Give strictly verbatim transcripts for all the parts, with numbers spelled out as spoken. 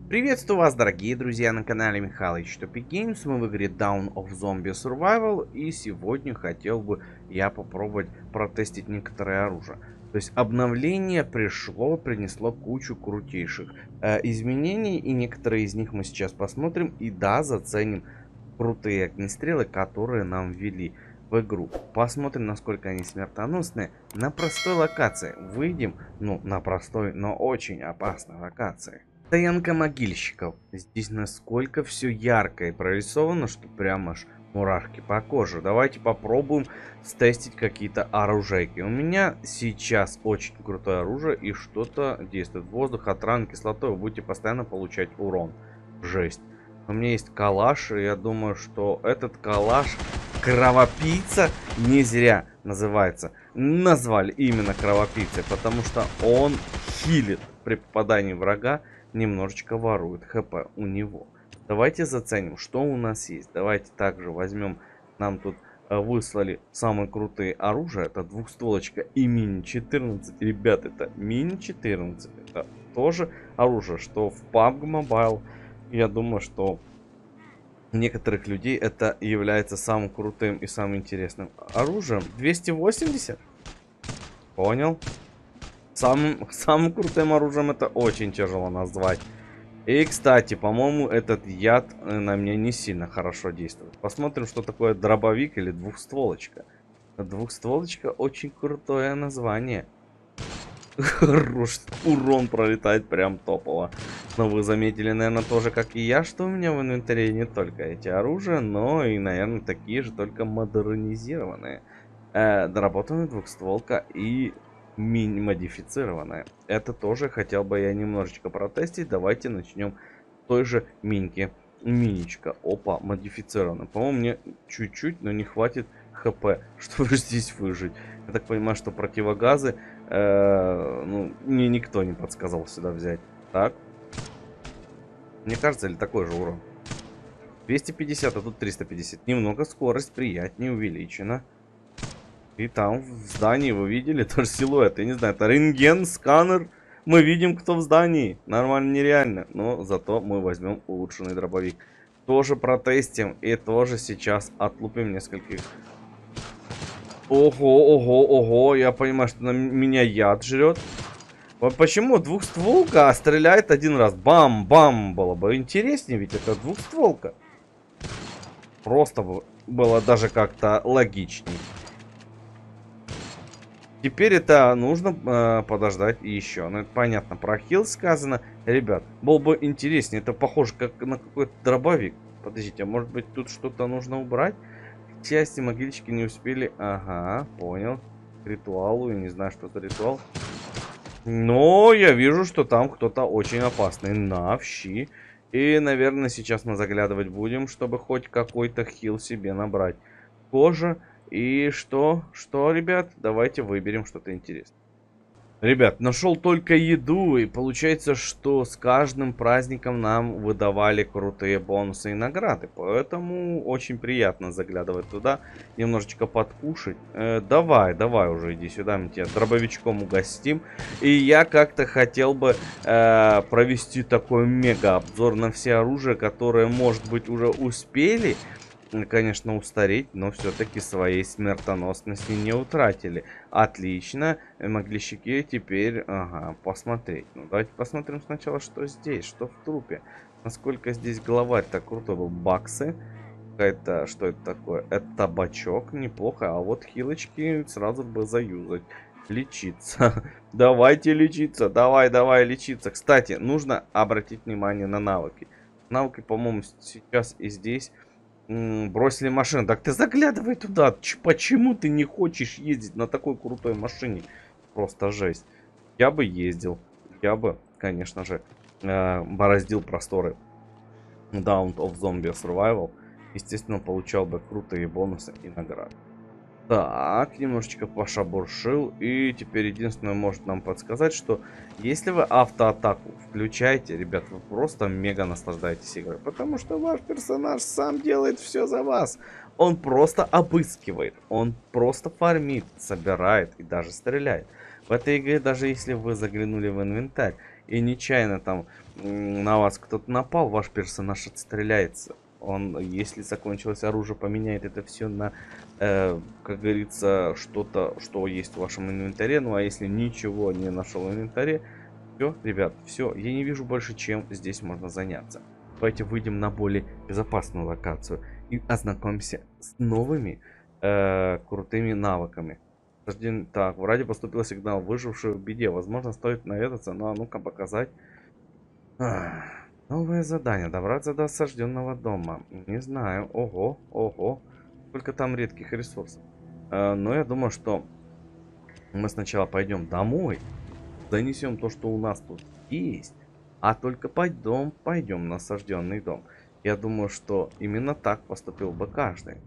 Приветствую вас, дорогие друзья, на канале Михалыч Топик Геймс. Мы в игре Dawn of Zombie Survival. И сегодня хотел бы я попробовать протестить некоторое оружие. То есть обновление пришло, принесло кучу крутейших э, изменений. И некоторые из них мы сейчас посмотрим. И да, заценим крутые огнестрелы, которые нам ввели в игру. Посмотрим, насколько они смертоносные. На простой локации. Выйдем, ну, на простой, но очень опасной локации. Стоянка могильщиков. Здесь насколько все ярко и прорисовано, что прям аж мурашки по коже. Давайте попробуем стестить какие-то оружейки. У меня сейчас очень крутое оружие и что-то действует. Воздух от ран кислотой. Вы будете постоянно получать урон. Жесть. У меня есть калаш, и я думаю, что этот калаш кровопийца не зря называется. Назвали именно кровопийцей, потому что он хилит при попадании врага. Немножечко ворует хп у него. Давайте заценим, что у нас есть. Давайте также возьмем, нам тут э, выслали самые крутые оружия. Это двухстволочка и мини четырнадцать. Ребят, это мини четырнадцать. Это тоже оружие, что в пабг Mobile. Я думаю, что у некоторых людей это является самым крутым и самым интересным оружием. двести восемьдесят? Понял. Самым, самым крутым оружием это очень тяжело назвать. И, кстати, по-моему, этот яд на меня не сильно хорошо действует. Посмотрим, что такое дробовик или двухстволочка. Двухстволочка очень крутое название. Хорош, урон пролетает прям топово. Но вы заметили, наверное, тоже, как и я, что у меня в инвентаре не только эти оружия, но и, наверное, такие же, только модернизированные. Э, доработанная двухстволка и мини-модифицированная. Это тоже хотел бы я немножечко протестить. Давайте начнем с той же миньки. Миничка. Опа, модифицированная. По-моему, мне чуть-чуть, но не хватит хп, чтобы здесь выжить. Я так понимаю, что противогазы э, ну, мне никто не подсказал сюда взять. Так. Мне кажется, или такой же урон? двести пятьдесят, а тут триста пятьдесят. Немного скорость приятнее увеличена. И там в здании вы видели тоже силуэт. Я не знаю, это рентген, сканер. Мы видим, кто в здании. Нормально, нереально. Но зато мы возьмем улучшенный дробовик. Тоже протестим. И тоже сейчас отлупим нескольких. Ого, ого, ого. Я понимаю, что на меня яд жрет. Вот почему двухстволка стреляет один раз? Бам-бам. Было бы интереснее, ведь это двухстволка. Просто было даже как-то логичнее. Теперь это нужно э, подождать еще. Ну, это понятно, про хил сказано. Ребят, было бы интереснее. Это похоже как на какой-то дробовик. Подождите, а может быть тут что-то нужно убрать? Части могильщики не успели. Ага, понял. К ритуалу, я не знаю, что за ритуал. Но я вижу, что там кто-то очень опасный. Навщи. И, наверное, сейчас мы заглядывать будем, чтобы хоть какой-то хил себе набрать. Кожа. И что? Что, ребят? Давайте выберем что-то интересное. Ребят, нашел только еду. И получается, что с каждым праздником нам выдавали крутые бонусы и награды. Поэтому очень приятно заглядывать туда. Немножечко подкушать. Э, давай, давай уже иди сюда. Мы тебя дробовичком угостим. И я как-то хотел бы э, провести такой мега обзор на все оружия, которые, может быть, уже успели... конечно, устареть, но все-таки своей смертоносности не утратили. Отлично. Могильщики теперь, ага, посмотреть. Ну, давайте посмотрим сначала, что здесь, что в трупе. Насколько здесь главарь-то крутой был. Баксы. Какая-то, что это такое? Это табачок, неплохо. А вот хилочки сразу бы заюзать. Лечиться. Давайте лечиться. Давай, давай лечиться. Кстати, нужно обратить внимание на навыки. Навыки, по-моему, сейчас и здесь... бросили машину. Так ты заглядывай туда. Ч почему ты не хочешь ездить на такой крутой машине? Просто жесть. Я бы ездил. Я бы, конечно же, э, бороздил просторы Dawn of Zombie Survival. Естественно, получал бы крутые бонусы и награды. Так, немножечко пошабуршил. И теперь единственное может нам подсказать, что если вы автоатаку включаете, ребят, вы просто мега наслаждаетесь игрой. Потому что ваш персонаж сам делает все за вас. Он просто обыскивает, он просто фармит, собирает и даже стреляет. В этой игре, даже если вы заглянули в инвентарь и нечаянно там на вас кто-то напал, ваш персонаж отстреляется. Он, если закончилось оружие, поменяет это все на, э, как говорится, что-то, что есть в вашем инвентаре. Ну а если ничего не нашел в инвентаре, все, ребят, все, я не вижу больше, чем здесь можно заняться. Давайте выйдем на более безопасную локацию и ознакомимся с новыми э, крутыми навыками. Так, в радио поступил сигнал, выживший в беде. Возможно, стоит наведаться, но ну-ка показать. Ах, новое задание. Добраться до осажденного дома. Не знаю. Ого, ого. Сколько там редких ресурсов. Э, но я думаю, что мы сначала пойдем домой. Донесем то, что у нас тут есть. А только пойдем, пойдем на осажденный дом. Я думаю, что именно так поступил бы каждый.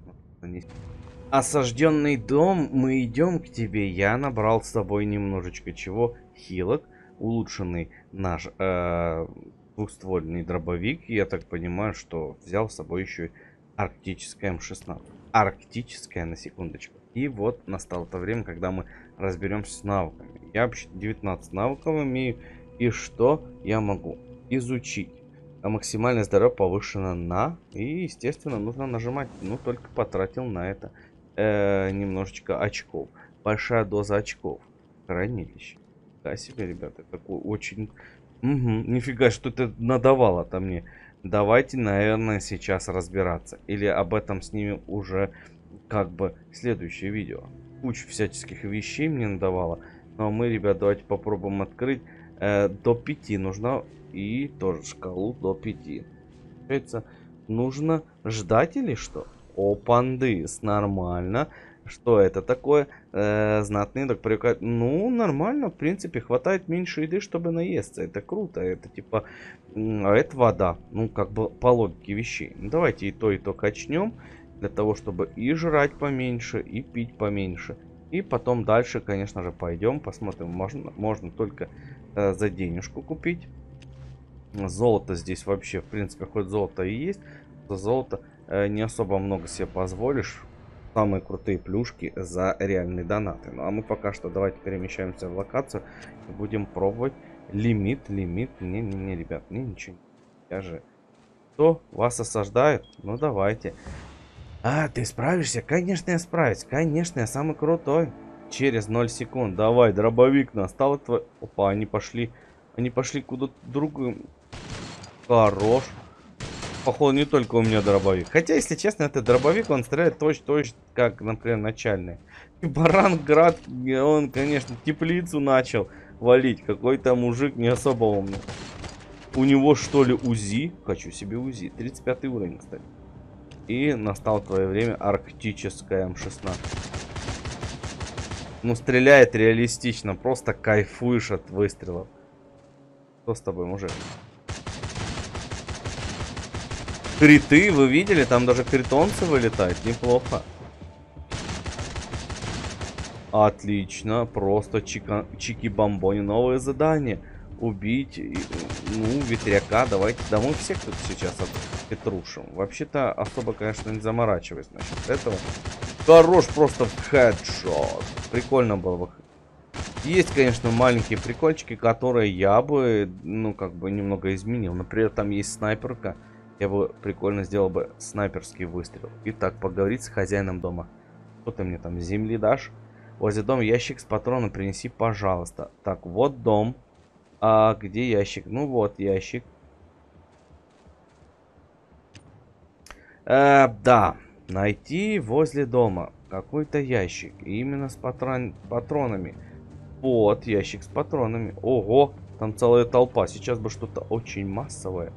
Осажденный дом, мы идем к тебе. Я набрал с собой немножечко чего? Хилок, улучшенный наш э, двухствольный дробовик. Я так понимаю, что взял с собой еще и арктическая эм шестнадцать. Арктическая, на секундочку. И вот настало то время, когда мы разберемся с навыками. Я вообще девятнадцать навыков имею. И что я могу изучить? А максимальное здоровье повышено на... И, естественно, нужно нажимать. Ну, только потратил на это э, немножечко очков. Большая доза очков. Хранилище. Да себе, ребята. Такой очень... Угу, нифига, что это надавало-то мне. Давайте, наверное, сейчас разбираться. Или об этом снимем уже как бы следующее видео. Куча всяческих вещей мне надавало. Но мы, ребят, давайте попробуем открыть. Э, до пяти нужно... И тоже шкалу до пяти. Получается, нужно ждать или что? О, пандыс, нормально. Что это такое? Э, знатный едок привыкает. Ну, нормально, в принципе, хватает меньше еды, чтобы наесться. Это круто, это типа... А это вода. Ну, как бы по логике вещей. Ну, давайте и то, и то качнем. Для того, чтобы и жрать поменьше, и пить поменьше. И потом дальше, конечно же, пойдем, посмотрим. Можно, можно только э, за денежку купить. Золото здесь вообще, в принципе, хоть золото и есть. За золото э, не особо много себе позволишь. Самые крутые плюшки за реальные донаты. Ну а мы пока что давайте перемещаемся в локацию и будем пробовать. Лимит, лимит. Не-не-не, ребят, мне ничего. Я же... Кто вас осаждает? Ну давайте. А, ты справишься? Конечно, я справлюсь. Конечно, я самый крутой. Через ноль секунд. Давай, дробовик настал твой... Опа, они пошли... Они пошли куда-то другую. Хорош. Походу, не только у меня дробовик. Хотя, если честно, этот дробовик, он стреляет точно-точно, как, например, начальный. И Баранград, он, конечно, теплицу начал валить. Какой-то мужик не особо умный. У него, что ли, УЗИ? Хочу себе УЗИ. тридцать пятый уровень, кстати. И настало твое время арктическая эм шестнадцать. Ну, стреляет реалистично. Просто кайфуешь от выстрелов. Что с тобой, мужик? Криты, вы видели? Там даже критонцы вылетают. Неплохо. Отлично. Просто чика... чики-бомбони. Новое задание. Убить, ну, ветряка. Давайте. Да мы всех тут сейчас петрушим. Вообще-то особо, конечно, не заморачиваясь насчет этого. Хорош, просто хедшот. Прикольно было бы. Есть, конечно, маленькие прикольчики, которые я бы, ну, как бы немного изменил. Например, там есть снайперка. Я бы прикольно сделал бы снайперский выстрел. Итак, поговорить с хозяином дома. Что ты мне там, земли дашь? Возле дома ящик с патроном принеси, пожалуйста. Так, вот дом. А где ящик? Ну вот ящик. Э, да, найти возле дома какой-то ящик. И именно с патрон... патронами. Вот, ящик с патронами. Ого, там целая толпа. Сейчас бы что-то очень массовое.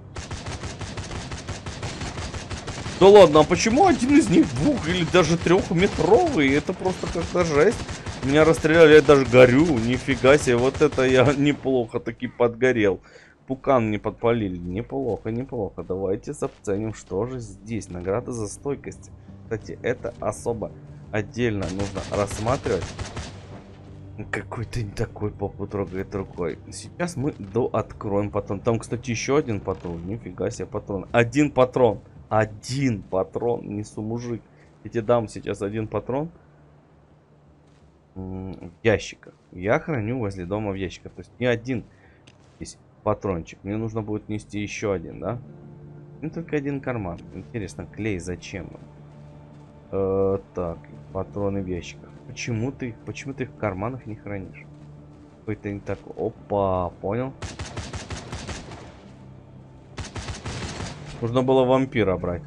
Да ладно, а почему один из них двух или даже трехметровый? Это просто как-то жесть. Меня расстреляли, я даже горю. Нифига себе, вот это я неплохо таки подгорел. Пукан не подпалили. Неплохо, неплохо. Давайте заценим, что же здесь. Награда за стойкость. Кстати, это особо отдельно нужно рассматривать. Какой-то не такой попу трогает рукой. Сейчас мы дооткроем патрон. Там, кстати, еще один патрон. Нифига себе патрон. Один патрон. Один патрон. Несу, мужик. Я тебе дам сейчас один патрон. В ящиках. Я храню возле дома в ящиках. То есть не один. Здесь патрончик. Мне нужно будет нести еще один, да? Ну, только один карман. Интересно, клей зачем? Э, так, патроны в ящиках. Почему ты, почему ты их в карманах не хранишь? Какой-то не такой. Опа, понял? Нужно было вампира брать.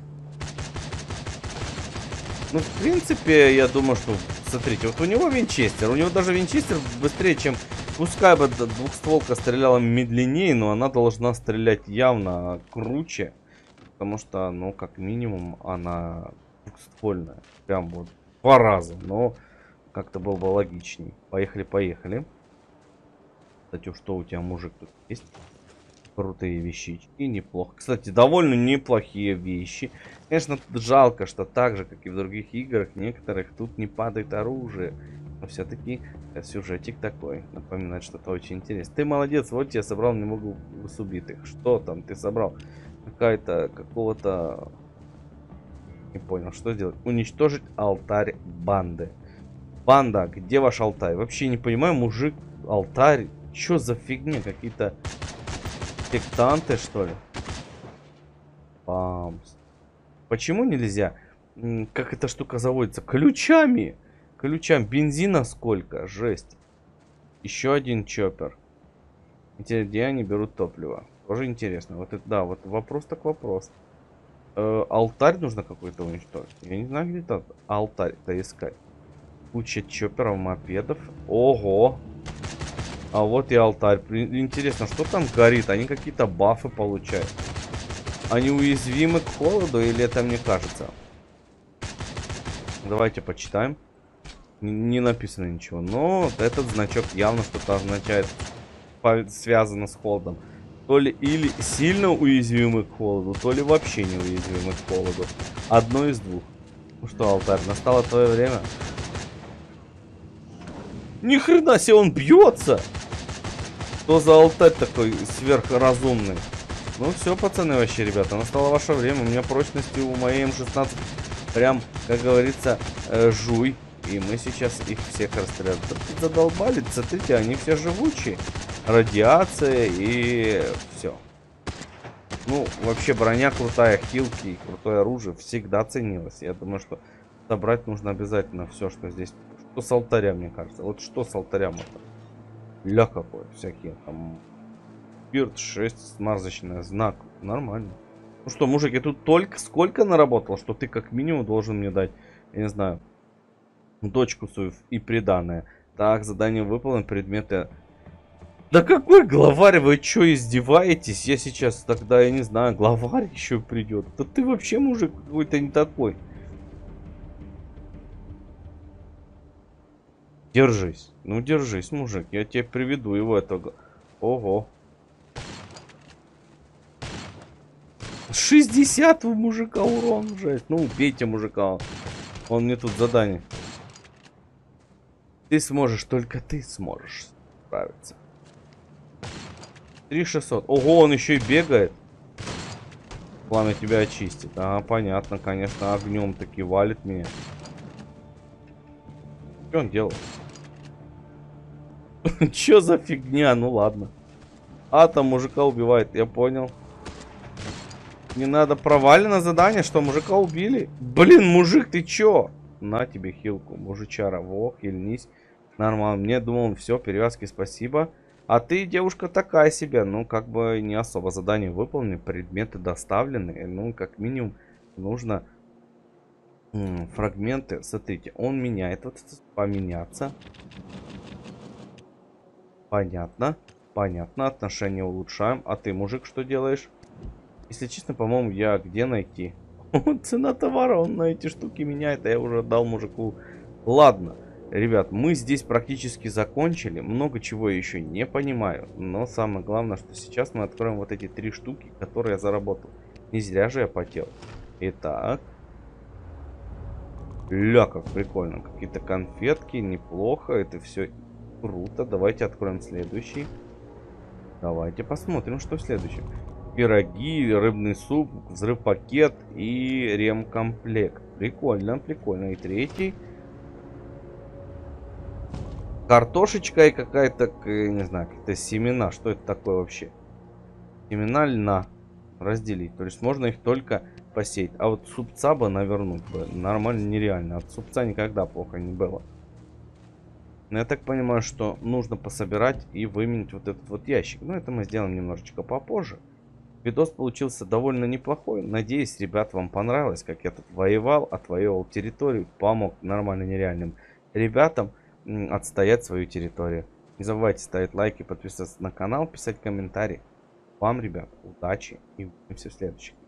Ну, в принципе, я думаю, что... Смотрите, вот у него винчестер. У него даже винчестер быстрее, чем... Пускай бы двухстволка стреляла медленнее, но она должна стрелять явно круче. Потому что, ну, как минимум, она двухствольная. Прям вот два раза. Но как-то было бы логичней. Поехали, поехали. Кстати, что у тебя, мужик, тут есть? Крутые вещички, неплохо. Кстати, довольно неплохие вещи. Конечно, жалко, что так же, как и в других играх, некоторых тут не падает оружие. Но все-таки сюжетик такой. Напоминает что-то очень интересное. Ты молодец, вот я собрал немного с убитых. Что там ты собрал? Какая-то, какого-то... Не понял, что сделать? Уничтожить алтарь банды. Банда, где ваш алтарь? Вообще не понимаю, мужик, алтарь. Что за фигня? Какие-то... Сектанты, что ли? Памс. Почему нельзя? Как эта штука заводится? Ключами! Ключам. Бензина сколько? Жесть. Еще один чоппер. Где они берут топливо? Тоже интересно. Вот это, да, вот вопрос так вопрос. Э, алтарь нужно какой-то уничтожить. Я не знаю, где тот алтарь-то искать. Куча чопперов, мопедов. Ого! А вот и алтарь. Интересно, что там горит? Они какие-то бафы получают. Они уязвимы к холоду или это мне кажется? Давайте почитаем. Не написано ничего. Но этот значок явно что-то означает. Связано с холодом. То ли или сильно уязвимы к холоду, то ли вообще не уязвимы к холоду. Одно из двух. Ну что, алтарь, настало твое время? Ни хрена себе, он бьется! Что за алтарь такой сверхразумный? Ну все, пацаны, вообще, ребята, настало ваше время. У меня прочности у моей эм шестнадцать прям, как говорится, э, жуй. И мы сейчас их всех расстреляем. Задолбали, смотрите, они все живучие. Радиация и все. Ну, вообще, броня крутая, хилки и крутое оружие всегда ценилось. Я думаю, что собрать нужно обязательно все, что здесь. Что с алтаря, мне кажется. Вот что с алтаря можно. Ля какой, всякие там. Спирт шесть, смазочный знак. Нормально. Ну что, мужик, я тут только сколько наработал, что ты как минимум должен мне дать, я не знаю, дочку свою и приданое. Так, задание выполнено, предметы... Да какой главарь, вы что, издеваетесь? Я сейчас тогда, я не знаю, главарь еще придет. Да ты вообще, мужик, какой-то не такой. Держись. Ну, держись, мужик. Я тебе приведу его этого. Ого. шестьдесят у мужика урон, жесть. Ну, убейте мужика. Он мне тут задание. Ты сможешь, только ты сможешь справиться. три тысячи шестьсот. Ого, он еще и бегает. Пламя тебя очистит. А, понятно, конечно, огнем таки валит меня. Что он делает? Че за фигня? Ну ладно. А, там мужика убивает, я понял. Не надо, провалено задание, что мужика убили. Блин, мужик, ты чё? На тебе хилку, мужичара. Во, хильнись. Нормально. Мне думал, все, перевязки, спасибо. А ты, девушка, такая себе. Ну, как бы не особо задание выполнены, предметы доставлены. Ну, как минимум, нужно м, фрагменты. Смотрите, он меняет. Вот поменяться. Понятно. Понятно. Отношения улучшаем. А ты, мужик, что делаешь? Если честно, по-моему, я где найти? Цена товара, он на эти штуки меняет, а я уже дал мужику. Ладно, ребят, мы здесь практически закончили. Много чего я еще не понимаю. Но самое главное, что сейчас мы откроем вот эти три штуки, которые я заработал. Не зря же я потел. Итак. Ля, как прикольно. Какие-то конфетки, неплохо. Это все круто. Давайте откроем следующий. Давайте посмотрим, что в следующем. Пироги, рыбный суп, взрыв-пакет и ремкомплект. Прикольно, прикольно. И третий. Картошечка и какая-то, не знаю, какие-то семена. Что это такое вообще? Семена разделить. То есть можно их только посеять. А вот супца бы навернуть бы нормально нереально. От супца никогда плохо не было. Но я так понимаю, что нужно пособирать и выменить вот этот вот ящик. Но это мы сделаем немножечко попозже. Видос получился довольно неплохой. Надеюсь, ребят, вам понравилось, как я тут воевал, отвоевал территорию, помог нормально нереальным ребятам отстоять свою территорию. Не забывайте ставить лайки, подписываться на канал, писать комментарии. Вам, ребят, удачи и увидимся в следующих.